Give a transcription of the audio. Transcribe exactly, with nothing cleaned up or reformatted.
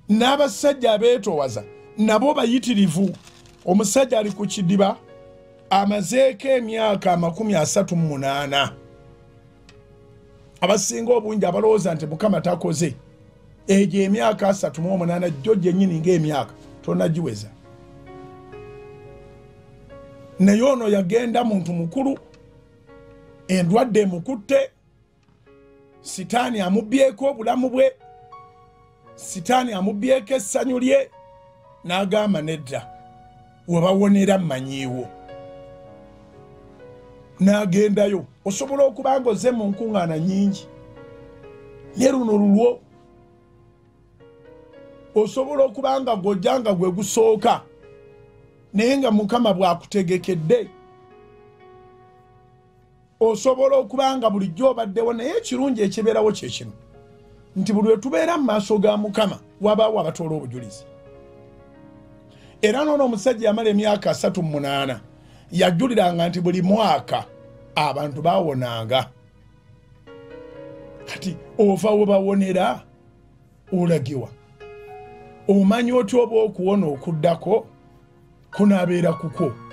n'abasajja abeetoowaza nabo bayitirivu. Omusajja ali ku kidiba amazeeko emyaka amakumi asatu mu munaana. Abasinga obungi abalowooza nti Mukama takoze egyo emyaka asatu mu munaana jjo gyennyini ng'emyaka tonagiweza. Naye ono yagenda muntu mukulu, endwadde emukutte, sitaani amubbyeko obulamu bwe, sitaani amubbyeko essanyu lye, n'agamba nedda webawonera mmanyiiwo. N'agendayo. Osobola okuba ng'ozze mu nkuŋŋaana nnyingi, ne luno lulwo osobola okuba nga gw'ojja nga gwe gusooka, naye nga Mukama bw'akutegekedde. Osobola okuba nga bulijjo obaddewo, naye ekirungi ekibeerawo kye kino nti buli lwe tubeera mu maaso ga Mukama wabaawo abatoola obujulizi. Era n'ono omusajja yamala emyaka asatu mu munaana yajuliranga nti buli mwaka abantu baawonanga. Kati ova webawonera olagewa. Omanyi otya oba okuwona okuddako kunaabeera kuko.